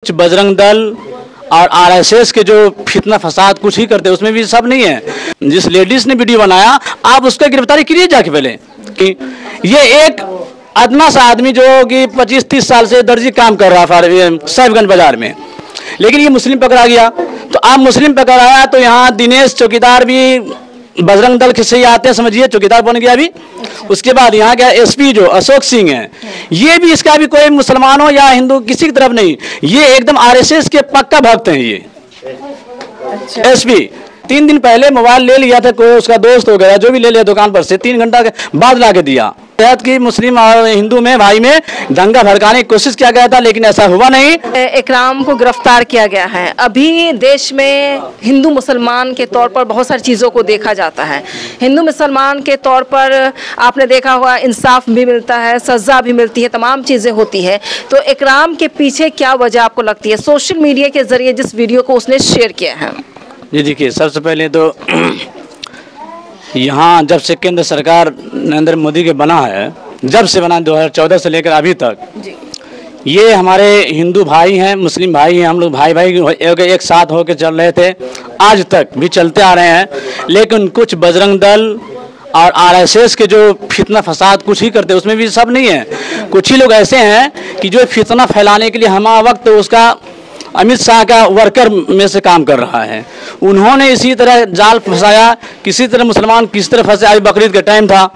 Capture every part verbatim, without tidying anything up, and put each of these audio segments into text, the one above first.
कुछ बजरंग दल और आरएसएस के जो फितना फसाद कुछ ही करते उसमें भी सब नहीं है। जिस लेडीज ने वीडियो बनाया आप उसका गिरफ्तारी करिए जाके पहले कि ये एक अदना सा आदमी जो कि पच्चीस तीस साल से दर्जी काम कर रहा था साहिबगंज बाजार में, लेकिन ये मुस्लिम पकड़ा गया। तो आप मुस्लिम पकड़ आया तो यहाँ दिनेश चौकीदार भी बजरंग दल के से आते हैं, समझिए चौकीदार बन गया अभी। उसके बाद यहाँ क्या एसपी जो अशोक सिंह है, ये भी इसका भी कोई मुसलमान हो या हिंदू किसी की तरफ नहीं, ये एकदम आरएसएस के पक्का भक्त हैं। ये अच्छा। एसपी तीन दिन पहले मोबाइल ले लिया था, कोई उसका दोस्त हो गया जो भी ले लिया दुकान पर से, तीन घंटा के बाद ला के दिया। की मुस्लिम और हिंदू में भाई में दंगा भड़काने की कोशिश किया गया था, लेकिन ऐसा हुआ नहीं। इकराम को गिरफ्तार किया गया है। अभी देश में हिंदू मुसलमान के तौर पर बहुत सारी चीज़ों को देखा जाता है। हिंदू मुसलमान के तौर पर आपने देखा होगा इंसाफ भी मिलता है, सज़ा भी मिलती है, तमाम चीज़ें होती है। तो इकराम के पीछे क्या वजह आपको लगती है? सोशल मीडिया के जरिए जिस वीडियो को उसने शेयर किया है। जी देखिए, सबसे पहले तो यहाँ जब से केंद्र सरकार नरेंद्र मोदी के बना है, जब से बना दो हज़ार चौदह से लेकर अभी तक जी। ये हमारे हिंदू भाई हैं, मुस्लिम भाई हैं, हम लोग भाई भाई एक साथ होकर चल रहे थे, आज तक भी चलते आ रहे हैं। लेकिन कुछ बजरंग दल और आरएसएस के जो फितना फसाद कुछ ही करते उसमें भी सब नहीं है। कुछ ही लोग ऐसे हैं कि जो फितना फैलाने के लिए हम वक्त उसका अमित शाह का वर्कर में से काम कर रहा है। उन्होंने इसी तरह जाल फंसाया, किसी तरह मुसलमान किस तरह फंसे। अभी बकरीद का टाइम था,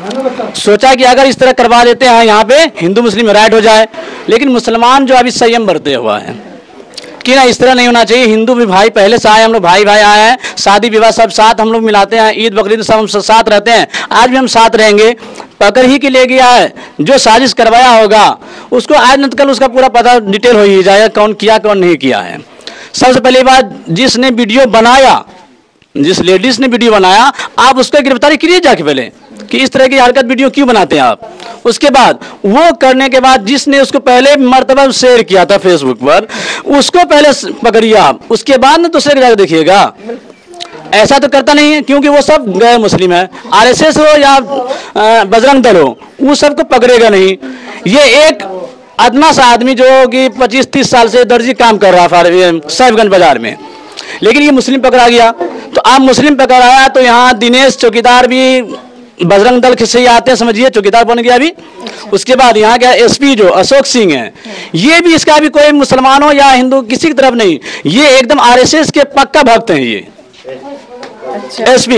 सोचा कि अगर इस तरह करवा देते हैं यहाँ पे हिंदू मुस्लिम राइट हो जाए, लेकिन मुसलमान जो अभी संयम बरते हुआ है कि ना इस तरह नहीं होना चाहिए। हिंदू भी भाई पहले से आए, हम लोग भाई भाई आए हैं, शादी विवाह सब साथ हम लोग मिलाते हैं, ईद बकरीद सब हम साथ रहते हैं, आज भी हम साथ रहेंगे। पकड़ ही के ले गया है, जो साजिश करवाया होगा उसको आज न कल उसका पूरा पता डिटेल हो ही जाएगा कौन किया कौन नहीं किया है। सबसे पहली बात, जिसने वीडियो बनाया, जिस लेडीज ने वीडियो बनाया आप उसका गिरफ्तारी करिए जाके पहले कि इस तरह की हरकत वीडियो क्यों बनाते हैं आप। उसके बाद वो करने के बाद जिसने उसको पहले मर्तबा शेयर किया था फेसबुक पर, उसको पहले पकड़िए आप, उसके बाद ना दूसरे जाकर देखिएगा। ऐसा तो करता नहीं है, क्योंकि वो सब गैर मुस्लिम है, आरएसएस हो या बजरंग दल हो, वो सबको पकड़ेगा नहीं। ये एक अदना सा आदमी जो कि पच्चीस तीस साल से दर्जी काम कर रहा था साहिबगंज बाजार में, लेकिन ये मुस्लिम पकड़ा गया। तो आप मुस्लिम पकड़ आया तो यहाँ दिनेश चौकीदार भी बजरंग दल के से आते हैं, समझिए चौकीदार बन गया अभी। उसके बाद यहाँ क्या एसपी जो अशोक सिंह है, ये भी इसका भी कोई मुसलमान हो या हिंदू किसी की तरफ नहीं, ये एकदम आरएसएस के पक्का भक्त हैं ये अच्छा। एसपी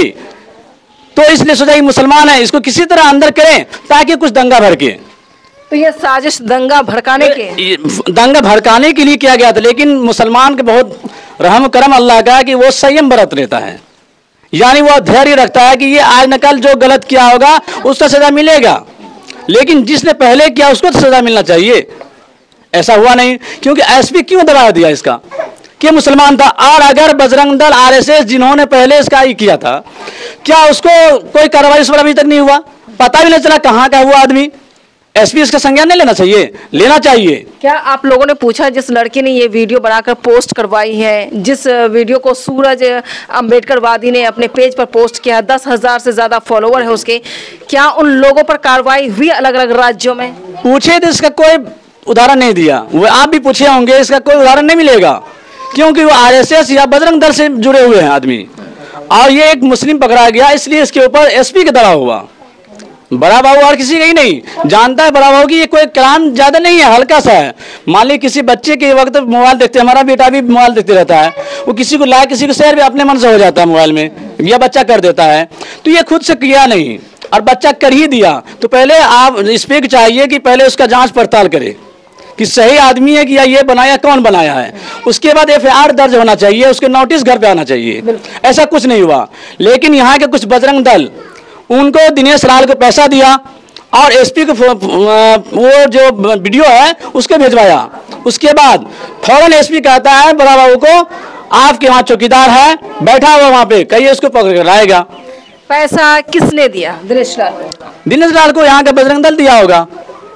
तो इसलिए सोचा कि मुसलमान है, इसको किसी तरह अंदर करें ताकि कुछ दंगा भड़के। तो ये साजिश दंगा भड़काने के दंगा भड़काने के लिए किया गया था, लेकिन मुसलमान के बहुत रहम करम अल्लाह का कि वो संयम बरत लेता है, यानी वो धैर्य रखता है कि ये आज न कल जो गलत किया होगा उसका सजा मिलेगा, लेकिन जिसने पहले किया उसको तो सजा मिलना चाहिए। ऐसा हुआ नहीं, क्योंकि एसपी क्यों दबा दिया इसका कि मुसलमान था। और अगर बजरंग दल आरएसएस जिन्होंने पहले इसका ही किया था, क्या उसको कोई कार्रवाई इस पर अभी तक नहीं हुआ? पता भी नहीं चला कहाँ का हुआ आदमी। एसपी इसका संज्ञान नहीं लेना चाहिए? लेना चाहिए। क्या आप लोगों ने पूछा जिस लड़की ने ये वीडियो बनाकर पोस्ट करवाई है, जिस वीडियो को सूरज अंबेडकर वादी ने अपने पेज पर पोस्ट किया, दस हजार से ज्यादा फॉलोवर है उसके, क्या उन लोगों पर कार्रवाई हुई अलग अलग राज्यों में? पूछे तो इसका कोई उदाहरण नहीं दिया। वो आप भी पूछे होंगे, इसका कोई उदाहरण नहीं मिलेगा, क्योंकि वो आरएसएस या बजरंग दल से जुड़े हुए हैं आदमी। और ये एक मुस्लिम पकड़ा गया, इसलिए इसके ऊपर एसपी का दबाव हुआ। बड़ा बाबू और किसी का ही नहीं जानता है बड़ा बाबू की ये कोई क्राइम ज्यादा नहीं है, हल्का सा है। मान ली किसी बच्चे के वक्त मोबाइल देखते, हमारा बेटा भी मोबाइल देखते रहता है, वो किसी को लाइक किसी को शेयर भी अपने मन से हो जाता है मोबाइल में, यह बच्चा कर देता है। तो ये खुद से किया नहीं और बच्चा कर ही दिया, तो पहले आप इस पे चाहिए कि पहले उसका जांच पड़ताल करे कि सही आदमी है कि या ये बनाया कौन बनाया है। उसके बाद एफ आई आर दर्ज होना चाहिए, उसके नोटिस घर पे आना चाहिए। ऐसा कुछ नहीं हुआ। लेकिन यहाँ के कुछ बजरंग दल, उनको दिनेश लाल को पैसा दिया और एसपी को वो जो वीडियो है उसको भेजवाया। उसके बाद फौरन एसपी कहता है बड़ा बाबू को, आपके वहाँ चौकीदार है बैठा हुआ वहाँ पे, कहिए उसको पकड़ कर लाएगा। पैसा किसने दिया? दिनेश लाल को। दिनेश लाल को यहाँ का बजरंग दल दिया होगा।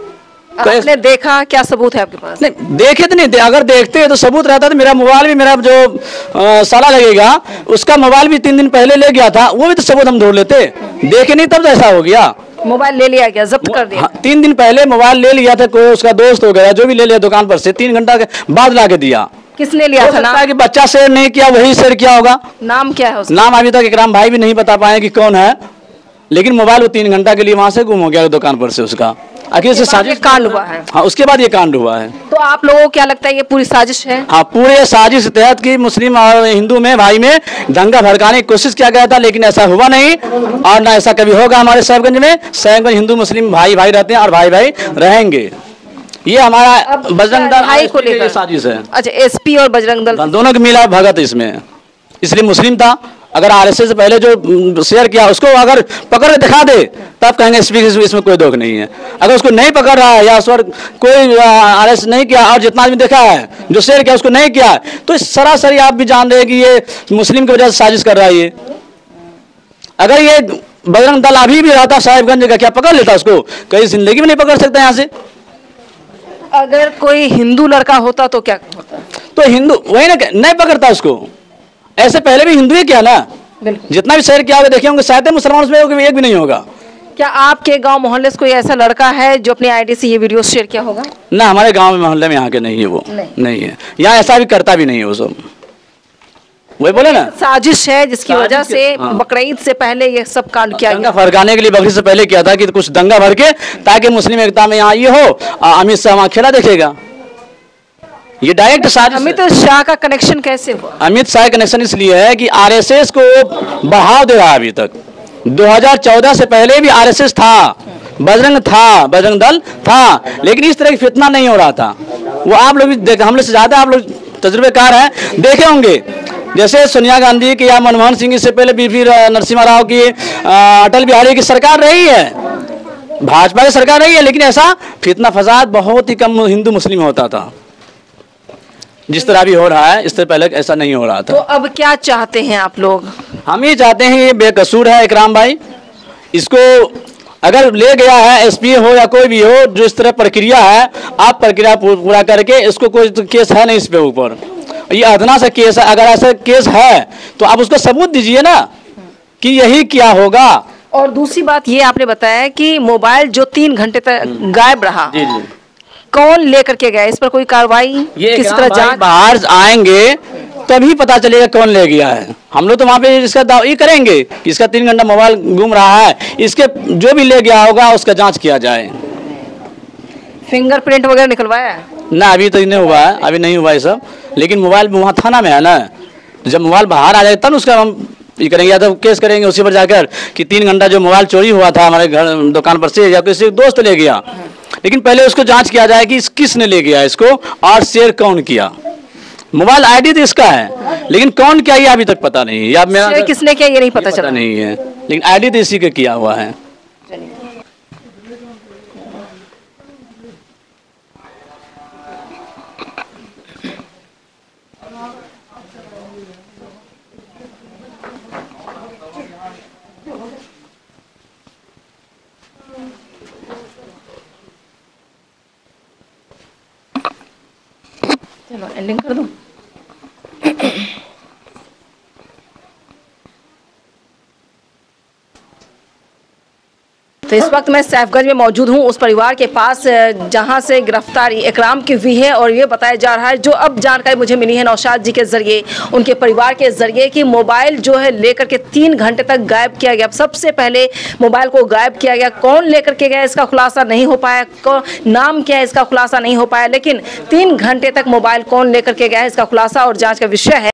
आपने देखा? क्या सबूत है आपके पास? नहीं देखे तो नहीं दे, अगर देखते तो सबूत रहता तो मेरा मोबाइल भी, मेरा जो आ, साला लगेगा उसका मोबाइल भी तीन दिन पहले ले गया था, वो भी तो सबूत हम ढूंढ लेते। देखे नहीं तब तो ऐसा हो गया। मोबाइल ले लिया गया, जब्त कर दिया। हाँ, तीन दिन पहले मोबाइल ले लिया था, कोई उसका दोस्त हो गया जो भी ले लिया दुकान पर से, तीन घंटा के बाद ला के दिया। किसने लिया था? नाम कि बच्चा शेयर नहीं किया, वही शेयर किया होगा। नाम क्या है उसका? नाम अभी तक इकराम भाई भी नहीं बता पाए कि कौन है, लेकिन मोबाइल वो तीन घंटा के लिए वहां से गुम हो गया दुकान पर से उसका। आखिर से साजिश कांड हुआ है। हाँ, उसके बाद ये कांड हुआ है। तो आप लोगों को क्या लगता है ये पूरी साजिश है? हाँ, पूरे साजिश के तहत कि मुस्लिम और हिंदू में भाई में दंगा भड़काने की कोशिश किया गया था, लेकिन ऐसा हुआ नहीं और ना ऐसा कभी होगा। हमारे साहिबगंज में साहिबगंज हिंदू मुस्लिम भाई भाई रहते हैं और भाई भाई रहेंगे। ये हमारा बजरंग दल भाई को लेकर साजिश है। अच्छा, एसपी और बजरंग दल दोनों के मिला भगत इसमें, इसलिए मुस्लिम था। अगर आरएसएस से पहले जो शेयर किया उसको अगर पकड़ के दिखा दे तब कहेंगे इसमें कोई दोष नहीं है। अगर उसको नहीं पकड़ रहा है या उस पर कोई आरएसएस नहीं किया और जितना आदमी देखा है जो शेयर किया उसको नहीं किया, तो सरासरी आप भी जान रहे हैं कि ये मुस्लिम की वजह से साजिश कर रहा है। ये अगर ये बजरंग दल अभी भी रहता साहिबगंज का, क्या पकड़ लेता उसको? कई जिंदगी में नहीं पकड़ सकता यहाँ से। अगर कोई हिंदू लड़का होता तो क्या होता? तो हिंदू वही ना, नहीं पकड़ता उसको। ऐसे पहले भी हिंदू ही किया ना, जितना भी शेयर किया होगा देखे होंगे, शायद मुसलमान उसमें एक भी नहीं होगा। क्या आपके गांव मोहल्ले से कोई ऐसा लड़का है जो अपनी आईडी से ये वीडियो शेयर किया होगा? ना, हमारे गांव में मोहल्ले में यहाँ के नहीं है वो, नहीं, नहीं है यहाँ, ऐसा भी करता भी नहीं है वो सब। वही बोले ना, साजिश है जिसकी वजह से हाँ। बकरीद से पहले ये सब कांड किया गया। दंगा भड़काने के लिए बकरीद से पहले किया था कि कुछ दंगा भर के, ताकि मुस्लिम एकता में यहाँ ये हो, अमित शाह वहाँ खेला देखेगा। ये डायरेक्ट साजिश। अमित शाह का कनेक्शन कैसे हुआ? अमित शाह कनेक्शन इसलिए है कि आरएसएस को बढ़ावा दे रहा है। अभी तक दो हज़ार चौदह से पहले भी आरएसएस था, बजरंग था, बजरंग दल था, लेकिन इस तरह की फितना नहीं हो रहा था। वो आप लोग भी हम लोग से ज्यादा आप लोग तजुर्बेकार हैं, देखे होंगे। जैसे सोनिया गांधी की या मनमोहन सिंह से पहले बीपी नरसिम्हा राव की, अटल बिहारी की सरकार रही है, भाजपा की सरकार रही है, लेकिन ऐसा फितना फसाद बहुत ही कम हिंदू मुस्लिम होता था। जिस तरह भी हो रहा है इस तरह पहले ऐसा नहीं हो रहा था। तो अब क्या चाहते हैं आप लोग? हम ये चाहते हैं, ये बेकसूर है इकराम भाई, इसको अगर ले गया है एसपी हो या कोई भी हो, जो इस तरह प्रक्रिया है आप प्रक्रिया पूरा करके, इसको कोई तो केस है नहीं इस पे ऊपर, ये अदना सा केस है। अगर ऐसा केस है तो आप उसको सबूत दीजिए ना कि यही क्या होगा। और दूसरी बात ये आपने बताया कि मोबाइल जो तीन घंटे तक गायब रहा, जी जी, कौन लेकर के गया? इस पर कोई कार्रवाई किस तरह जांच? बाहर आएंगे तभी पता चलेगा कौन ले गया है। हम लोग तो वहाँ पे इसका दावा करेंगे कि इसका तीन घंटा मोबाइल घूम रहा है, इसके जो भी ले गया होगा उसका जांच किया जाए। फिंगरप्रिंट वगैरह निकलवाया है? ना, अभी तो नहीं हुआ है, अभी नहीं हुआ ये सब, लेकिन मोबाइल वहाँ थाना में है ना, जब मोबाइल बाहर आ जाए तब उसका हम ये करेंगे, या तो केस करेंगे उसी पर जाकर कि तीन घंटा जो मोबाइल चोरी हुआ था हमारे घर दुकान पर से या किसी दोस्त ले गया। लेकिन पहले उसको जांच किया जाए कि इस किसने ले गया इसको और शेयर कौन किया। मोबाइल आईडी तो इसका है, लेकिन कौन क्या ये अभी तक पता नहीं है, या मेरा किसने किया ये नहीं पता चला नहीं है, लेकिन आईडी तो इसी का किया हुआ है। चलो एंडिंग कर दूं। तो इस वक्त मैं सैफगंज में मौजूद हूँ उस परिवार के पास जहाँ से गिरफ्तारी इकराम की हुई है, और ये बताया जा रहा है, जो अब जानकारी मुझे मिली है नौशाद जी के जरिए, उनके परिवार के जरिए, कि मोबाइल जो है लेकर के तीन घंटे तक गायब किया गया। सबसे पहले मोबाइल को गायब किया गया, कौन लेकर के गया इसका खुलासा नहीं हो पाया, नाम क्या है इसका खुलासा नहीं हो पाया, लेकिन तीन घंटे तक मोबाइल कौन लेकर के गया है इसका खुलासा और जाँच का विषय है।